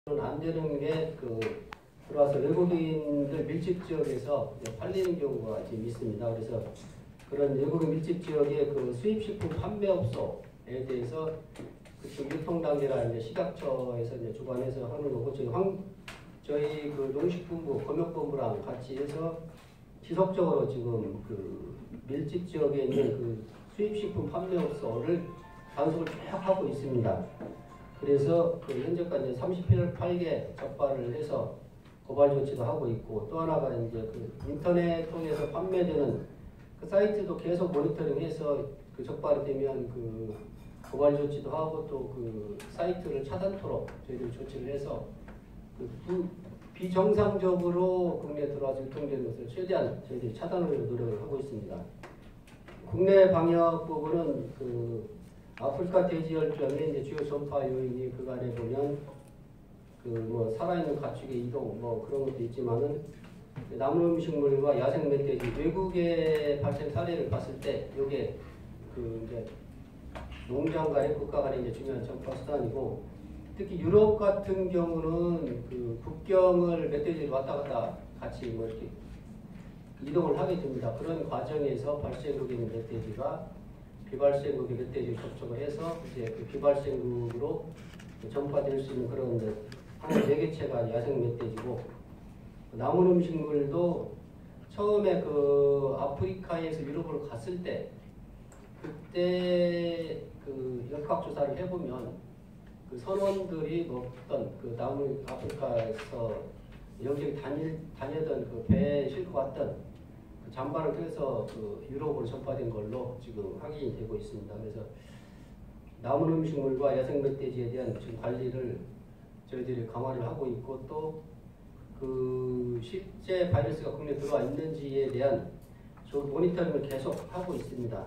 안 되는 게 들어와서 외국인들 밀집 지역에서 팔리는 경우가 지금 있습니다. 그래서 그런 외국인 밀집 지역의 수입식품 판매업소에 대해서 그쪽 유통단계나 이제 식약처에서 이제 주관해서 하는 거고, 저희 농식품부, 검역본부랑 같이 해서 지속적으로 지금 밀집 지역에 있는 수입식품 판매업소를 단속을 쭉 하고 있습니다. 그래서 현재까지 38개 적발을 해서 고발 조치도 하고 있고, 또 하나가 이제 인터넷 통해서 판매되는 사이트도 계속 모니터링해서 적발이 되면 고발 조치도 하고, 또 사이트를 차단토록 저희들이 조치를 해서 비정상적으로 국내에 들어와서 유통되는 것을 최대한 저희들이 차단하려고 노력을 하고 있습니다. 국내 방역 부분은 아프리카 돼지열병의 이제 주요 전파 요인이 그간에 보면 살아있는 가축의 이동 그런 것도 있지만은 남은 음식물과 야생 멧돼지 외국의 발생 사례를 봤을 때 이게 이제 농장 간의 국가 간의 이제 중요한 전파 수단이고, 특히 유럽 같은 경우는 국경을 멧돼지를 왔다 갔다 같이 이렇게 이동을 하게 됩니다. 그런 과정에서 발생국에 있는 멧돼지가 비발생국의 멧돼지를 접촉을 해서 이제 비발생국으로 전파될 수 있는 그런 하나의 매개체가 야생 멧돼지고, 남은 음식물도 처음에 아프리카에서 유럽으로 갔을 때 그때 역학조사를 해보면 선원들이 먹던 남은 아프리카에서 여기저기 다니던 배에 싣고 왔던 잠바를 통해서 유럽으로 전파된 걸로 지금 확인이 되고 있습니다. 그래서 남은 음식물과 야생 멧돼지에 대한 지금 관리를 저희들이 강화를 하고 있고, 또 실제 바이러스가 국내에 들어와 있는지에 대한 모니터링을 계속 하고 있습니다.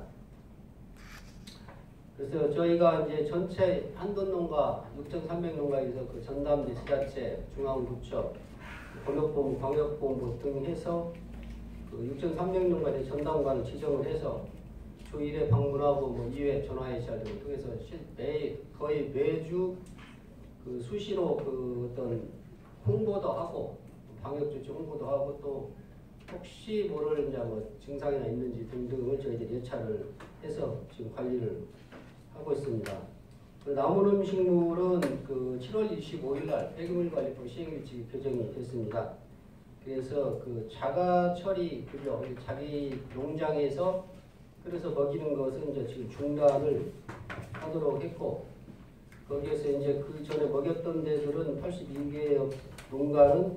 그래서 저희가 이제 전체 한돈농가 6,300농가에서 전담대 지자체, 중앙부처, 검역본부, 방역본부 등 해서 6,300농가의 전담관을 지정을 해서 주 1회 방문하고 2회 전화회의를 통해서 거의 매주 수시로 어떤 홍보도 하고 방역조치 홍보도 하고, 또 혹시 모를 이제 증상이나 있는지 등등을 저희들이 예찰을 해서 지금 관리를 하고 있습니다. 남은 음식물은 7월 25일 날 폐기물관리법 시행일치 개정이 됐습니다. 그래서 자가 처리 급여, 자기 농장에서 그래서 먹이는 것은 이제 지금 중단을 하도록 했고, 거기에서 이제 그 전에 먹였던 데들은 82개 농가는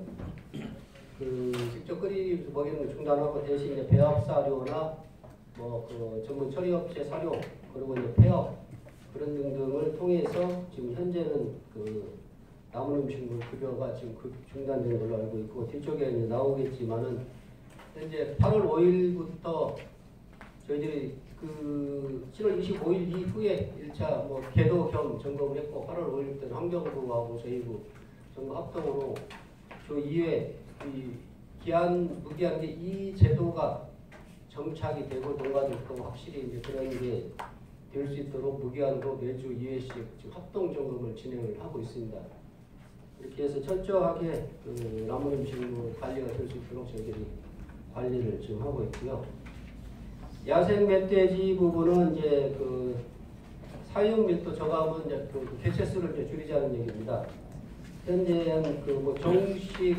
직접 끓이면서 먹이는 걸 중단하고 대신 이제 배합 사료나 전문 처리업체 사료, 그리고 이제 폐업 그런 등등을 통해서 지금 현재는 남은 음식물 급여가 지금 중단된 걸로 알고 있고, 뒤쪽에 이제 나오겠지만은 현재 8월 5일부터 저희들이 7월 25일 이후에 1차 궤도 겸 점검을 했고, 8월 5일부터는 환경부하고 저희부 전부 합동으로 주 2회 무기한 게 이 제도가 정착이 되고 농가들도 확실히 이제 그런 게 될 수 있도록 무기한으로 매주 2회씩 지금 합동 점검을 진행을 하고 있습니다. 이렇게 해서 철저하게 남은 음식물 관리가 될 수 있도록 저희들이 관리를 지금 하고 있고요. 야생 멧돼지 부분은 이제 사육 밀도 저감은 이제 개체 수를 이제 줄이자는 얘기입니다. 현재 정식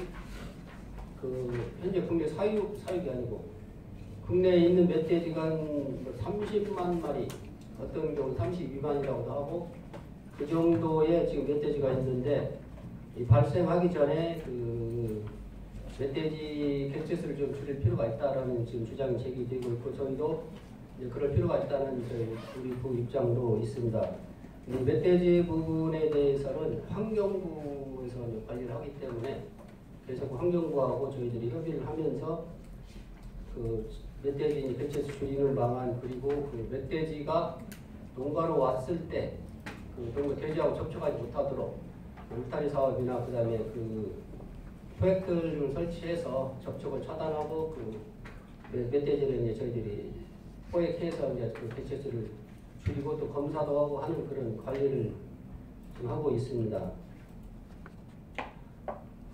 현재 국내 사육이 아니고 국내에 있는 멧돼지가 한 30만 마리, 어떤 경우 32만이라고도 하고 그 정도의 지금 멧돼지가 있는데, 이 발생하기 전에 멧돼지 개체수를 좀 줄일 필요가 있다라는 지금 주장이 제기되고 있고, 저희도 이제 그럴 필요가 있다는 우리 부 입장도 있습니다. 이 멧돼지 부분에 대해서는 환경부에서 관리를 하기 때문에 계속 환경부하고 저희들이 협의를 하면서 멧돼지 개체수 줄이는 방안, 그리고 멧돼지가 농가로 왔을 때 돼지하고 접촉하지 못하도록 울타리 사업이나 그다음에 포획틀을 설치해서 접촉을 차단하고 멧돼지를 이제 저희들이 포획해서 이제 개체수를 줄이고 또 검사도 하고 하는 그런 관리를 지금 하고 있습니다.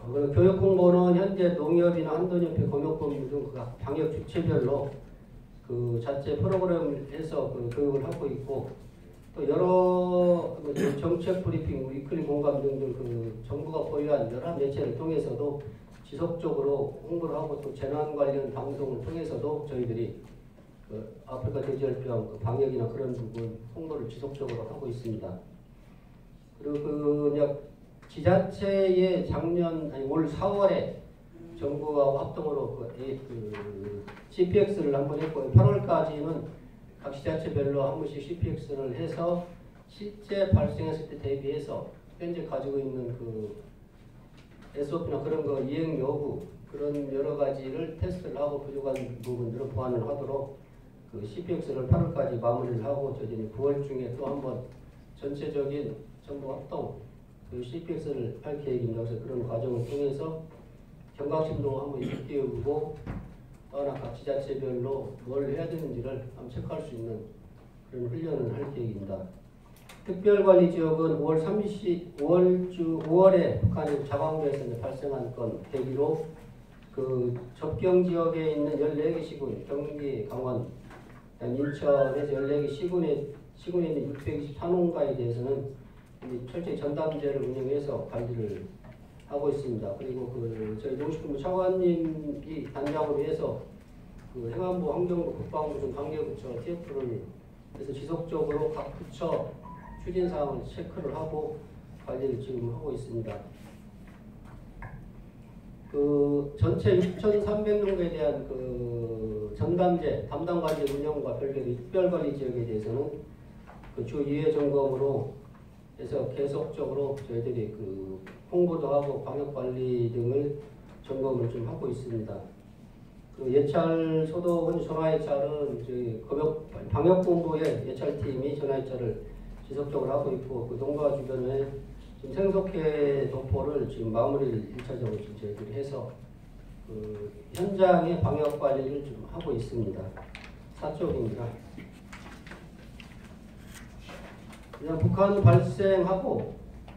그리고 교육 공보는 현재 농협이나 한돈협회, 검역본부 등 각 방역 주체별로 그 자체 프로그램을 해서 그 교육을 하고 있고, 또 여러 정책 브리핑, 위클리 공감 등등 그 정부가 보유한 여러 매체를 통해서도 지속적으로 홍보를 하고, 또 재난 관련 방송을 통해서도 저희들이 그 아프리카 돼지열병 그 방역이나 그런 부분 홍보를 지속적으로 하고 있습니다. 그리고 그 지자체의 올 4월에 정부하고 합동으로 그 CPX를 한번 했고, 8월까지는 각 지자체별로 한 번씩 CPX를 해서 실제 발생했을 때 대비해서 현재 가지고 있는 그 SOP나 그런 거 이행 여부 그런 여러 가지를 테스트를 하고 부족한 부분들을 보완을 하도록 그 CPX를 8월까지 마무리를 하고, 저희들이 9월 중에 또 한번 전체적인 정부 합동 그 CPX를 할 계획입니다. 그래서 그런 과정을 통해서 경각심도 한번 일깨우고, 또 하나 각 지자체별로 뭘 해야 되는지를 한번 체크할 수 있는 그런 훈련을 할 계획입니다. 특별관리지역은 5월에 북한의 자광도에서 발생한 건 계기로 그 접경지역에 있는 14개 시군, 경기, 강원, 인천에서 14개 시군에 있는 624농가에 대해서는 철저히 전담제를 운영해서 관리를 하고 있습니다. 그리고 저희 농식품부 차관님이 단장으로 해서 그 행안부, 환경부, 국방부 등 관계부처 TF를 해서 지속적으로 각 부처 추진 사항을 체크를 하고 관리를 지금 하고 있습니다. 그 전체 6,300농가에 대한 그 전담제, 담당 관리 운영과 별개로 특별관리 지역에 대해서는 그 주 2회 점검으로 해서 계속적으로 저희들이 그 홍보도 하고 방역관리 등을 점검을 좀 하고 있습니다. 그 예찰 소독은 전화예찰은 저희 방역본부의 예찰팀이 전화예찰을 지속적으로 하고 있고, 그 농가 주변에 지금 생속해 도포를 지금 마무리를 1차적으로 저희들이 해서 그 현장의 방역관리를 좀 하고 있습니다. 사쪽입니다. 그냥 북한 발생하고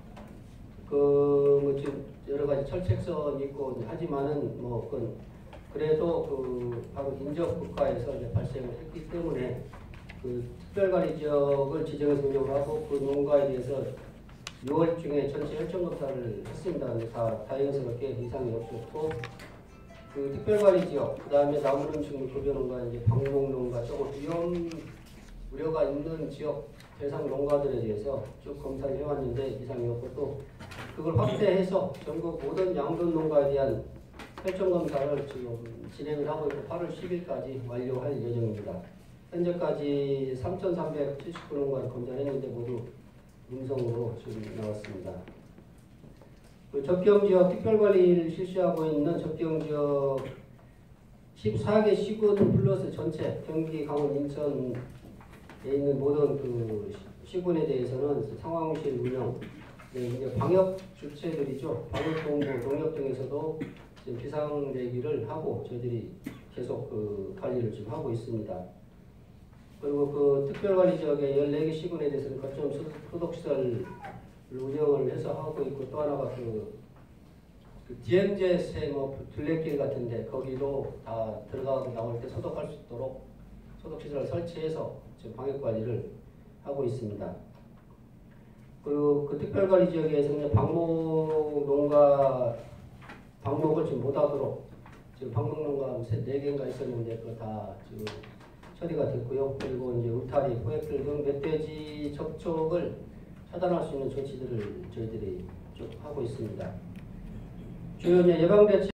뭐 지금 여러 가지 철책선이 있고 하지만은 뭐 그래도 그 바로 인접 국가에서 이제 발생을 했기 때문에 그 특별관리 지역을 지정해서 운영을 하고, 그 농가에 대해서 6월 중에 전체 혈전 검사를 했습니다. 근데 다 다행스럽게 이상이 없었고, 그 특별관리 지역, 그 다음에 나물 음식물 급여 농가, 이제 방목 농가, 조금 위험 우려가 있는 지역 대상 농가들에 대해서 쭉 검사를 해왔는데 이상이 없고, 또 그걸 확대해서 전국 모든 양돈 농가에 대한 혈전 검사를 지금 진행을 하고 있고 8월 10일까지 완료할 예정입니다. 현재까지 3,379농가를 검사했는데 모두 음성으로 지금 나왔습니다. 그 접경지역 특별관리를 실시하고 있는 접경지역 14개 시군 플러스 전체 경기, 강원, 인천에 있는 모든 그 시군에 대해서는 상황실 운영, 이제 방역 주체들이죠. 방역본부, 농협 등에서도 지금 비상 대기를 하고 저희들이 계속 그 관리를 지금 하고 있습니다. 그리고 그 특별관리 지역의 14개 시군에 대해서는 거점 소독시설을 운영을 해서 하고 있고, 또 하나가 그 DMZ의 뭐 둘레길 같은데 거기도 다 들어가고 나올 때 소독할 수 있도록 소독시설을 설치해서 지금 방역관리를 하고 있습니다. 그리고 그 특별관리 지역에서는 방목을 지금 못하도록 지금 방목농가 4개인가 있었는데 그거 다 지금 처리가 됐고요. 그리고 이제 울타리, 포획들 등 멧돼지 접촉을 차단할 수 있는 조치들을 저희들이 쭉 하고 있습니다. 주요 예방대책